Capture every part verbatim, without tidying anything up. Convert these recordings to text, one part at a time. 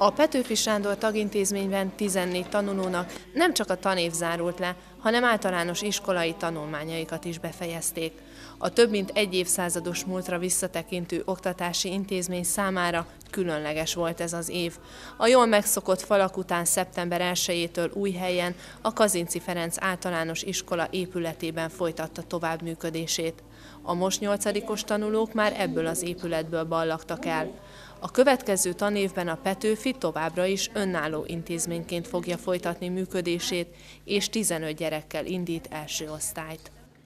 A Petőfi Sándor Tagintézményben tizennégy tanulónak nem csak a tanév zárult le, hanem általános iskolai tanulmányaikat is befejezték. A több mint egy évszázados múltra visszatekintő oktatási intézmény számára különleges volt ez az év. A jól megszokott falak után szeptember elsejétől új helyen, a Kazinczy Ferenc Általános Iskola épületében folytatta tovább működését. A most nyolcadikos tanulók már ebből az épületből ballagtak el. A következő tanévben a Petőfi továbbra is önálló intézményként fogja folytatni működését, és tizenöt gyerekkel indít első osztályt.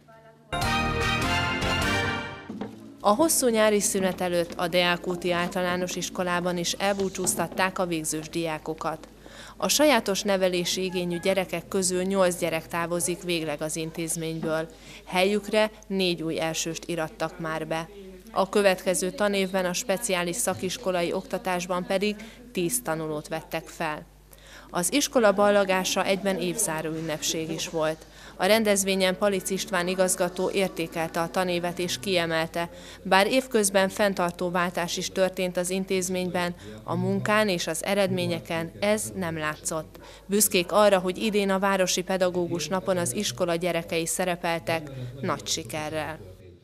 A hosszú nyári szünet előtt a Deák úti általános iskolában is elbúcsúztatták a végzős diákokat. A sajátos nevelési igényű gyerekek közül nyolc gyerek távozik végleg az intézményből. Helyükre négy új elsőst irattak már be. A következő tanévben a speciális szakiskolai oktatásban pedig tíz tanulót vettek fel. Az iskola ballagása egyben évzáró ünnepség is volt. A rendezvényen Palic István igazgató értékelte a tanévet és kiemelte, bár évközben fenntartó váltás is történt az intézményben, a munkán és az eredményeken ez nem látszott. Büszkék arra, hogy idén a Városi Pedagógus Napon az iskola gyerekei szerepeltek nagy sikerrel.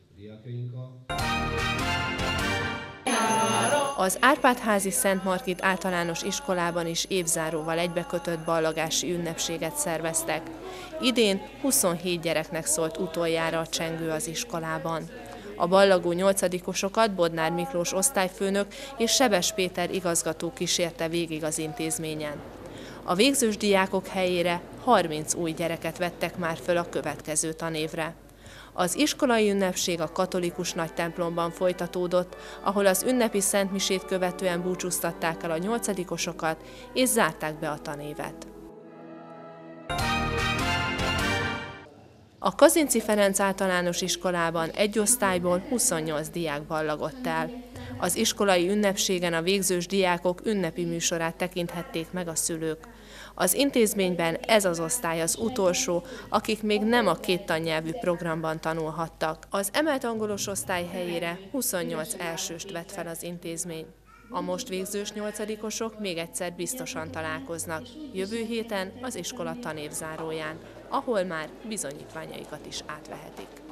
Az Árpád-házi Szent Margit Általános Iskolában is évzáróval egybekötött ballagási ünnepséget szerveztek. Idén huszonhét gyereknek szólt utoljára a csengő az iskolában. A ballagó nyolcadikosokat Bodnár Miklós osztályfőnök és Sebes Péter igazgató kísérte végig az intézményen. A végzős diákok helyére harminc új gyereket vettek már föl a következő tanévre. Az iskolai ünnepség a katolikus nagytemplomban folytatódott, ahol az ünnepi szentmisét követően búcsúztatták el a nyolcadikosokat és zárták be a tanévet. A Kazinczy Ferenc Általános Iskolában egy osztályból huszonnyolc diák ballagott el. Az iskolai ünnepségen a végzős diákok ünnepi műsorát tekinthették meg a szülők. Az intézményben ez az osztály az utolsó, akik még nem a két tannyelvű programban tanulhattak. Az emelt angolos osztály helyére huszonnyolc elsőst vett fel az intézmény. A most végzős nyolcadikosok még egyszer biztosan találkoznak, jövő héten az iskola tanévzáróján, ahol már bizonyítványaikat is átvehetik.